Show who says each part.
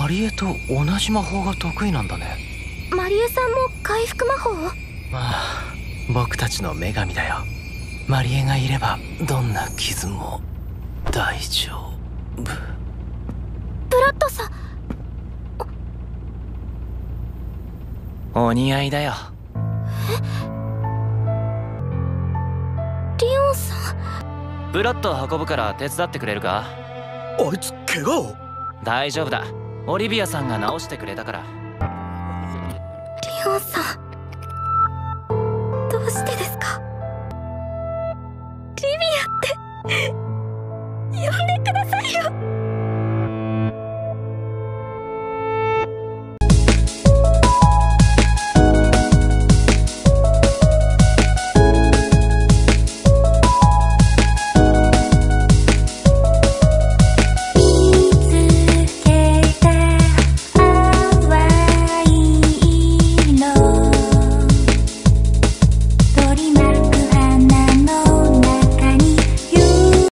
Speaker 1: リエと同じ魔法が得意なんだね。
Speaker 2: マリエさんも回復魔法を？
Speaker 1: まあ僕たちの女神だよ。マリエがいればどんな傷も大丈夫。
Speaker 2: ブラッドさん。
Speaker 1: お似合いだよ。
Speaker 2: リオンさん。
Speaker 1: ブラッド運ぶから手伝ってくれるか？
Speaker 3: あいつ怪我を？
Speaker 1: 大丈夫だ、オリビアさんが治してくれたから。
Speaker 2: リオンさん。